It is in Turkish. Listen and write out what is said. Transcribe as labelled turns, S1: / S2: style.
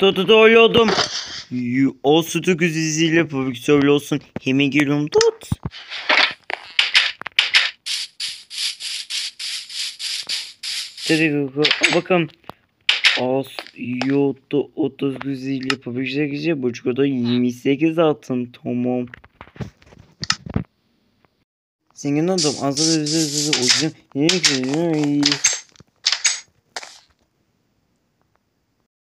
S1: Öyle oldum. O sütü güzisiyle prodüksiyon olsun. Hemen geliyorum tut. Bakın. Az yotu 30 ile prodüksiyon bu çikolata 28 altın. Tamam. Senin adam azı o yüzden